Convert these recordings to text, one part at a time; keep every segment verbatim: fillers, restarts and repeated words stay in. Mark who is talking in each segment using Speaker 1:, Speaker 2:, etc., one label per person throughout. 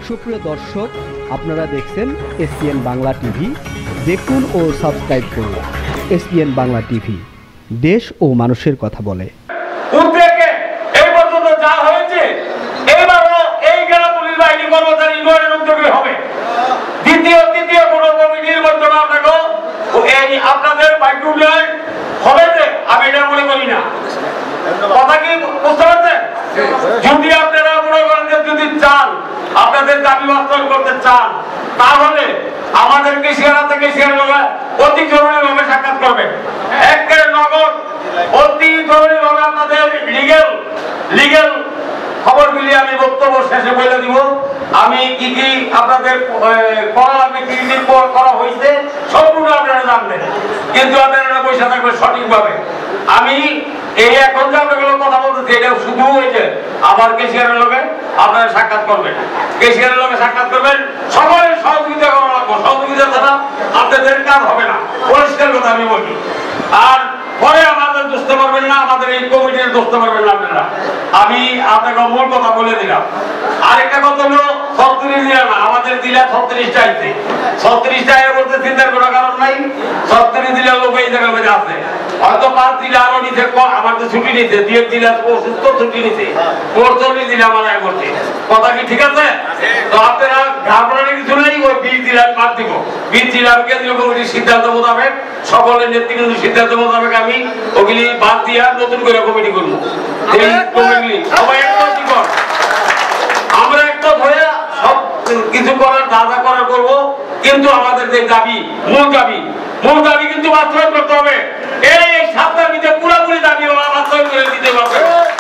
Speaker 1: সুপ্রিয় দর্শক, আপনারা দেখছেন এসপিএন বাংলা টিভি। দেখুন ও সাবস্ক্রাইব করুন এসপিএন বাংলা টিভি, দেশ ও মানুষের কথা বলে।
Speaker 2: উদ্বেগে এই পর্যন্ত যা হয়েছে, এবারও এই জেলা পুলিশ বাহিনী কর্মচারী ইউনিয়নের উদ্যোগে হবে। দ্বিতীয় তৃতীয় কোনো কমিটির মাধ্যমে আপনাকে এই আপনাদের বাইক উন্নয়ন হবে যে আমি এটা মনে করি না। কথা কি বুঝতে পারছেন? যদি আপনারা মনে করেন যে যদি চান আপনাদের দাবি বাস্তবায়ন করতে চান, তাহলে আমাদেরকে শেয়ারা থেকে শেয়ার করবে অতি জরুরি ভাবে সাক্ষাৎ করবেন। একের নগদ অতি জরুরি ভাবে আপনাদের লিগেল লিগেল খবরগুলি আমি বক্তব্য শেষে বলে দিব। আমি কি কি আপনাদের করা লাগবে, কি কি করা হয়েছে সম্পূর্ণ আপনারা জানবেন, কিন্তু আপনারা পয়সা থাকবে সঠিকভাবে। আমি এই এখন যে আপনাগুলো কথা বলতেছি, এটা শুধু হয়েছে আবার কেশিয়ারের লোকে আপনারা সাক্ষাৎ করবেন, কেশিয়ারের লোকে সাক্ষাৎ করবেন, সকলের সহযোগিতা করা লাগবে। সহযোগিতা ছাড়া আপনাদের কাজ হবে না, পরিষ্কার কথা আমি বলি। আর পরে আমাদের বুঝতে পারবেন না, আমাদের এই কমিটির বুঝতে পারবেন না আপনারা। আমি আপনাকে মূল কথা বলে দিলাম। আরেকটা কথা হলো ছত্রিশ দিলা না, আমাদের দিলা ছত্রিশটা আছে। ছত্রিশটা এর মধ্যে চিন্তার কোনো কারণ নাই। ছত্রিশ দিলার লোক এই জায়গার মধ্যে আছে, হয়তো পাঁচ দিলা আরো নিচে আমাদের ছুটি নিতে দিয়ে দিলা অসুস্থ ছুটি নিতে চল্লিশ দিলা আমার আয় করছে। কথা কি ঠিক আছে? তো আপনারা ঘাবড়ানোর কিছু নেই। ওই বিশ দিলার বাদ দিব। বিশ দিলার কেন্দ্রীয় কমিটির সিদ্ধান্ত মোতাবেক, সকলের নেতৃবৃন্দের সিদ্ধান্ত মোতাবেক আমি ওগুলি বাদ দিয়া নতুন করে কমিটি করবো। এই কমিটি সবাই একটা জীবন আমরা একটা হয়ে সব কিছু করার দাদা করা করবো, কিন্তু আমাদের যে দাবি, মূল দাবি মূল দাবি কিন্তু বাস্তবায়ন করতে হবে। এই সপ্তাহের ভিতরে পুরোপুরি দাবি বাস্তবায়ন করে দিতে হবে।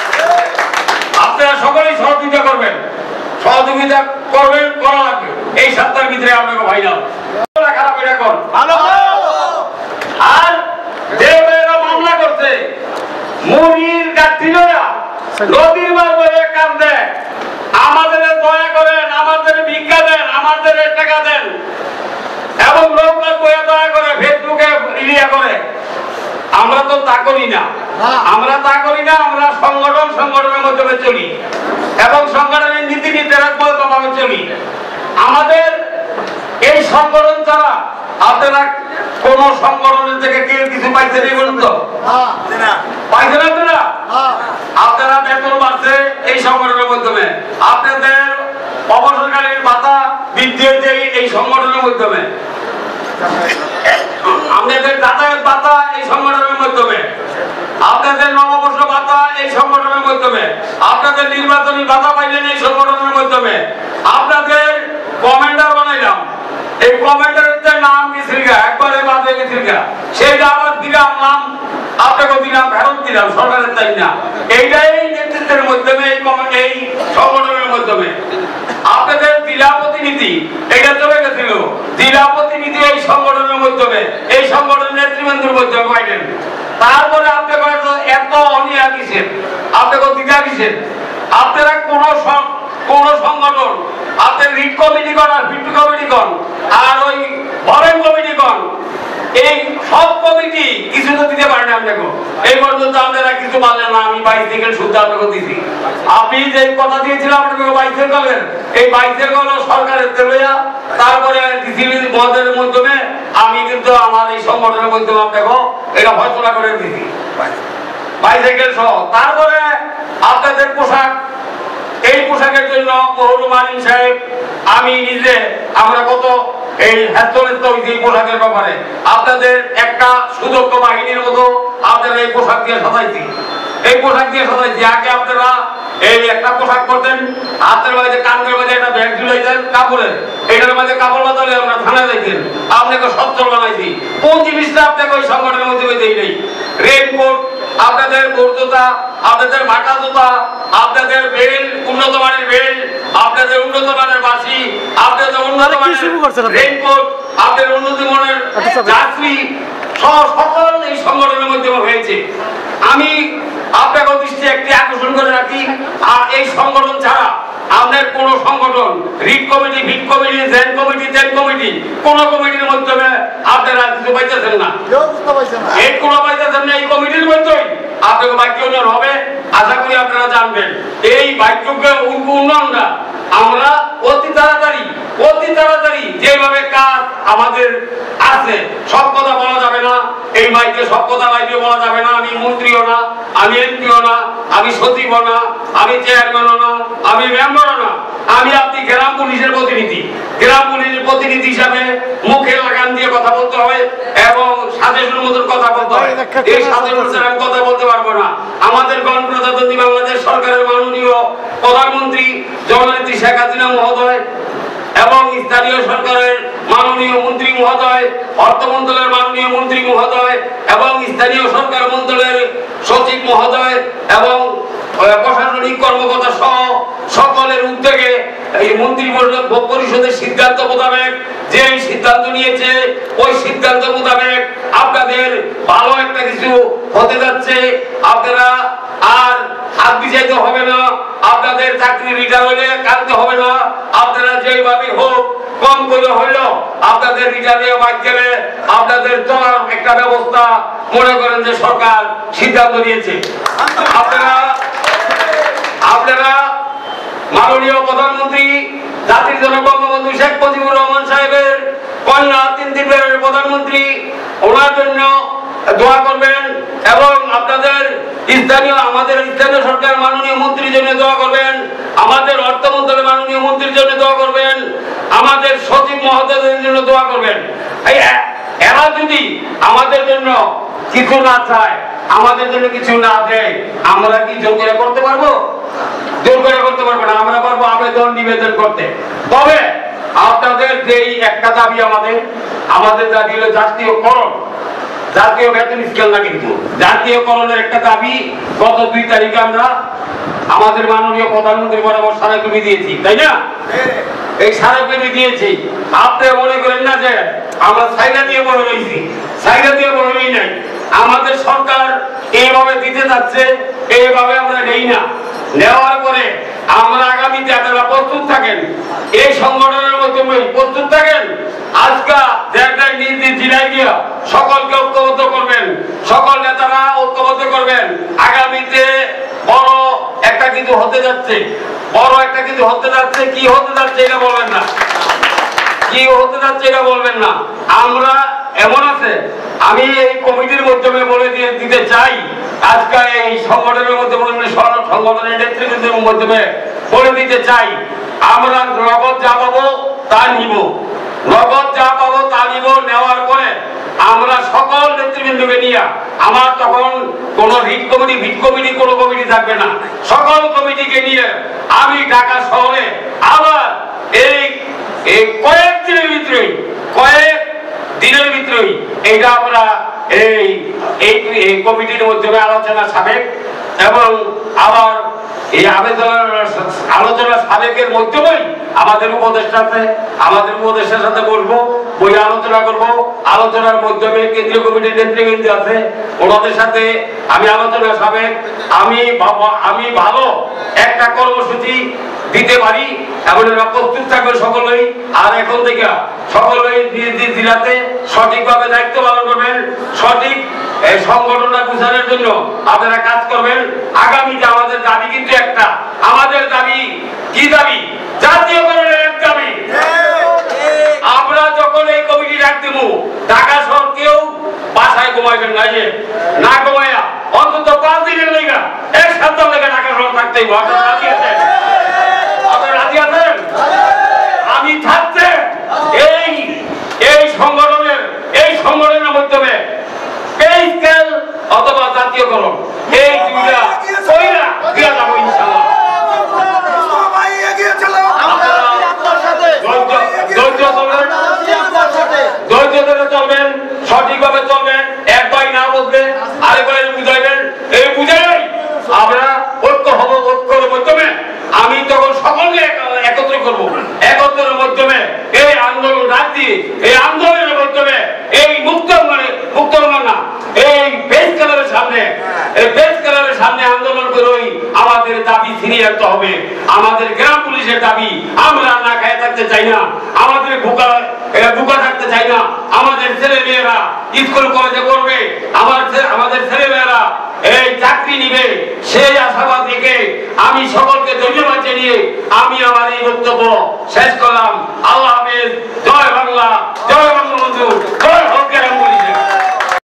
Speaker 2: আপনারা সকলেই সহযোগিতা করবেন, সহযোগিতা করবেন, করা লাগবে। এই সপ্তাহের ভিতরে আপনাকে ভাই নাও খারাপ এটা কর। আর যে মেয়েরা মামলা করছে মুড়ির গাঠিরা নদীর মার বলে কাম দেয়, আমাদের দয়া করেন, আমাদের ভিক্ষা দেন, আমাদের টাকা দেন, এবং নৌকা বয়ে দয়া করে ফেসবুকে ইলিয়া করে। আমরা তো তা করি না, আমরা তা করি না। আমরা সংগঠন সংগঠনের মাধ্যমে চলি এবং সংগঠনের নীতি নির্ধারণ চলি। আমাদের এই সংগঠন ছাড়া আপনারা কোন সংগঠনের থেকে কেউ কিছু পাইছেন এই বলুন তো? পাইছেন আপনারা? আপনারা বেতন বাড়ছে এই সংগঠনের মাধ্যমে, আপনাদের অবসরকালীন ভাতা বৃদ্ধি হয়েছে এই সংগঠনের মাধ্যমে, আপনাদের যাতায়াত ভাতা এই সংগঠনের মাধ্যমে, আপনাদের নববর্ষ ভাতা এই সংগঠনের মাধ্যমে, আপনাদের নির্বাচনী ভাতা পাইলেন এই সংগঠনের মাধ্যমে, আপনাদের কমেন্ডার বানাইলাম, এই কমেন্ডারের নাম গেছিল একবারে বাদ হয়ে গেছিল, সেইটা আবার দিলাম নাম আপনাকে দিলাম, ফেরত দিলাম, সরকারের তাই না। এইটাই নেতৃত্বের মাধ্যমে এই সংগঠনের মাধ্যমে আপনাদের জেলা প্রতিনিধি এটা চলে গেছিল, জেলা প্রতিনিধি এই সংগঠনের মাধ্যমে, এই সংগঠনের নেতৃবৃন্দের মাধ্যমে পাইলেন। তারপরে আপনাকে এত অনিয়া কিসের, আপনাকে দ্বিধা কিসের? আপনারা কোন কোন সংগঠন আপনার রিট কমিটি কন আর ভিট কমিটি কন আর ওই ভরেন কমিটি কন, এই সব কমিটি কিছু তো দিতে পারেন আপনাকে। এই পর্যন্ত আপনারা কিছু পারলেন না। আমি বাইসাইকেল শুদ্ধ আপনাকে দিয়েছি। আপনি যে কথা দিয়েছিলাম আপনাকে বাইসাইকেলের, এই বাইসাইকেল সরকারের তেলইয়া তারপরে ডিসিবির মদের মাধ্যমে আমি কিন্তু আমার এই সংগঠনের মাধ্যমে আপনাকে এটা ফয়সলা করে দিয়েছি বাইসাইকেল সহ। তারপরে আপনাদের পোশাক, এই পোশাকের জন্য মহরুম আলিম সাহেব, আমি নিজে, আমরা কত এই হেস্তনেস্ত হয়েছি এই পোশাকের ব্যাপারে। আপনাদের একটা সুদক্ষ বাহিনীর মতো আপনারা এই পোশাক দিয়ে সাজাইছি, এই পোশাক দিয়ে সাজাইছি। আগে আপনারা এই একটা পোশাক করতেন, হাতের মাঝে কানের মাঝে একটা ব্যাগ ঝুলাইতেন কাপড়ের, এটার মাঝে কাপড় বাতালে আমরা থানায় যাইতেন, আপনাকে সচ্ছল বানাইছি। কোন জিনিসটা আপনাকে ওই সংগঠনের মধ্যে দেই নেই? রেনকোট, আপনাদের বোরজোতা, আপনাদের ভাটা জোতা, আপনাদের বেল্ট, উন্নত মানের বেল্ট, আপনাদের উন্নত মানের বাসি, আপনাদের উন্নত মানের রেনকোট, আপনাদের উন্নত মানের যাত্রী সকল এই সংগঠনের মধ্যে হয়েছে। আমি আপনাকে দৃষ্টি একটি আকর্ষণ করে রাখি, আর এই সংগঠন ছাড়া আপনার কোন সংগঠন রিট কমিটি, ভিট কমিটি, জেন কমিটি, জেন কমিটি, কোন কমিটির মাধ্যমে আপনারা কিছু পাইতেছেন না, এই কোন পাইতেছেন না। এই কমিটির মধ্যেই আপনাকে বাক্য উন্নয়ন হবে, আশা করি আপনারা জানবেন। এই বাক্যকে উন্নয়নটা আমরা অতি তাড়াতাড়ি অতি তাড়াতাড়ি যেভাবে কাজ আমাদের আছে, সব কথা বলা যাবে না এই মাইকে, সব কথা মাইকে বলা যাবে না। আমি মন্ত্রীও না, আমি এমপিও না, আমি সচিবও না, আমি চেয়ারম্যানও না, আমি মেম্বারও না, আমি আপনি গ্রাম পুলিশের প্রতিনিধি। গ্রাম পুলিশের প্রতিনিধি হিসাবে মুখে লাগাম দিয়ে কথা বলতে হয় এবং সাজেশন মতন কথা বলতে হয়। এই সাজেশন ছাড়া আমি কথা বলতে পারবো না। আমাদের গণপ্রজাতন্ত্রী বাংলাদেশ সরকারের মাননীয় প্রধানমন্ত্রী জননেত্রী শেখ হাসিনা মহোদয় এবং স্থানীয় সরকারের মাননীয় মন্ত্রী মহোদয়, অর্থ মন্ত্রণালয়ের মাননীয় মন্ত্রী মহোদয় এবং স্থানীয় সরকার মন্ত্রণালয়ের সচিব মহোদয় এবং প্রশাসনিক কর্মকর্তা সহ সকলের উদ্যোগে এই মন্ত্রী পরিষদের সিদ্ধান্ত মোতাবেক যে সিদ্ধান্ত নিয়েছে, ওই সিদ্ধান্ত মোতাবেক আপনাদের ভালো একটা কিছু হতে যাচ্ছে। আপনারা আর হাত বিছাইতে হবে না, আপনাদের চাকরি রিটার্ন হলে কাটতে হবে না। আপনারা যেভাবে হোক কম করে হইলো আপনাদের রিটার্নে বাদ গেলে আপনাদের চলার একটা ব্যবস্থা মনে করেন যে সরকার সিদ্ধান্ত নিয়েছে। আপনারা আপনারা মাননীয় প্রধানমন্ত্রী জাতির জনক বঙ্গবন্ধু শেখ মুজিবুর রহমান সাহেবের কন্যা, তিন দিনের প্রধানমন্ত্রী, ওনার জন্য দোয়া করবেন এবং আপনাদের স্থানীয় আমাদের স্থানীয় সরকার মাননীয় মন্ত্রীর জন্য দোয়া করবেন, আমাদের অর্থ মন্ত্রণালয়ের মাননীয় মন্ত্রীর জন্য দোয়া করবেন, আমাদের সচিব মহোদয়দের জন্য দোয়া করবেন। এরা যদি আমাদের জন্য কিছু না চায়, আমাদের জন্য কিছু না দেয়, আমরা কি জোর করে করতে পারবো? জোর করে করতে পারবো না। আমরা পারবো আবেদন নিবেদন করতে। তবে আপনাদের যেই একটা দাবি, আমাদের আমাদের দাবি হলো জাতীয়করণ, জাতীয় বেতন স্কেল না, কিন্তু জাতীয়করণের একটা দাবি গত দুই তারিখে আমরা আমাদের মাননীয় প্রধানমন্ত্রী বরাবর স্মারকলিপি দিয়েছি, তাই না? এই স্মারকলিপি দিয়েছি। আপনি মনে করেন না যে আমরা সাইডা দিয়ে বড় হয়েছি, সাইডা দিয়ে বড় হই নাই। আমাদের সরকার এইভাবে দিতে যাচ্ছে, এইভাবে আমরা নেই না। নেওয়ার পরে আমরা আগামীতে আপনারা প্রস্তুত থাকেন, এই সংগঠনের মাধ্যমে প্রস্তুত থাকেন। আজকে নিজ নিজ জেলায় গিয়ে সকলকে ঐক্যবদ্ধ করবেন, সকল নেতারা ঐক্যবদ্ধ করবেন। আগামীতে বড় একটা কিছু হতে যাচ্ছে, বড় একটা কিছু হতে যাচ্ছে। কি হতে যাচ্ছে এটা বলবেন না, কি হতে যাচ্ছে এটা বলবেন না। আমরা এমন আছে, আমি এই কমিটির মাধ্যমে বলে দিয়ে দিতে চাই, আজকে এই সংগঠনের মধ্যে সংগঠনের নেতৃবৃন্দের মাধ্যমে বলে দিতে চাই, আমরা নগদ যা পাবো তা নিব, নগদ যা পাবো তা নিব। নেওয়ার পরে আমরা সকল নেতৃবৃন্দকে নিয়ে, আমার তখন কোন রিট কমিটি ভিট কমিটি কোন কমিটি থাকবে না, সকল কমিটিকে নিয়ে আমি ঢাকা শহরে আবার এই এই কয়েক দিনের ভিতরেই কয়েক দিনের ভিতরেই এইটা আমরা এই এই কমিটির মাধ্যমে আলোচনা সাবেক এবং আবার এই আবেদনের আলোচনা সাবেকের মাধ্যমেই আমাদের উপদেষ্টা আছে, আমাদের উপদেষ্টার সাথে বলবো, বই আলোচনা করব। আলোচনার মাধ্যমে কেন্দ্রীয় কমিটির নেতৃবৃন্দ আছে, ওনাদের সাথে আমি আলোচনা সাবেক আমি আমি ভালো একটা কর্মসূচি দিতে পারি এবং এরা প্রস্তুত থাকবে সকলেই। আর এখন থেকে সকলেই জেলাতে সঠিকভাবে দায়িত্ব পালন করবেন, সঠিক এই সংগঠনটা গুছানোর জন্য আপনারা কাজ করবেন। আগামীতে আমাদের দাবি কিন্তু একটা, আমাদের দাবি কি দাবি? জাতীয়করণের এক দাবি। আমরা যখন এই কমিটি ডাক দিব, ঢাকা শহর কেউ বাসায় ঘুমাইবেন না, যে না ঘুমাইয়া অন্তত পাঁচ দিনের লেগা এক সপ্তাহ লেগে ঢাকা শহর থাকতেই আপনারা রাজি আছেন? আপনারা রাজি আছেন? আমি থাকতে এই এই সংগঠনের এই সংগঠনের মাধ্যমে এই স্কেল অথবা জাতীয়করণ এই দুইটা কইরা দিয়া যাবো ইনশাআল্লাহ। ধৈর্য ধরে চলবেন, সঠিকভাবে চলবেন, এক ভাই না বলবে আরেক ভাই বুঝাইবেন, এই বুঝাই আমরা ঐক্য হব। ঐক্যের মাধ্যমে আমি তখন সকলকে একত্র করব, একত্রের মাধ্যমে এই আন্দোলন রাখ দিয়ে এই আন্দোলনের মাধ্যমে এই মুক্ত মানে মুক্ত না এই বেশ কালারের সামনে এই বেশ কালারের সামনে আন্দোলন করেই আমাদের দাবি ছিনিয়ে আনতে হবে। আমাদের গ্রাম পুলিশের দাবি আমরা না খায় থাকতে চাই না। আমাদের ভোকা এটা বুকা থাকতে চাই না। আমাদের ছেলে মেয়েরা স্কুল কলেজে করবে, আমার আমাদের ছেলে মেয়েরা এই চাকরি নিবে, সেই আশাবাদ রেখে আমি সকলকে ধন্যবাদ জানিয়ে আমি আমার এই বক্তব্য শেষ করলাম। আল্লাহ